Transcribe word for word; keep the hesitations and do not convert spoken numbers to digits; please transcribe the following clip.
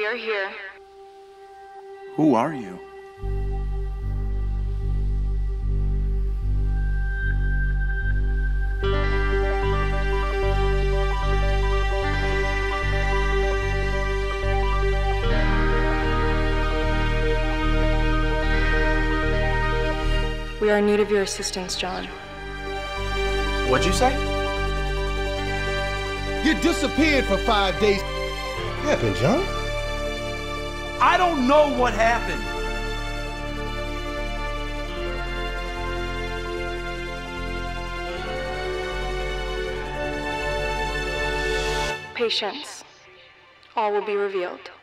We are here. Who are you? We are in need of your assistance, John. What'd you say? You disappeared for five days. What happened, John? I don't know what happened. Patience. All will be revealed.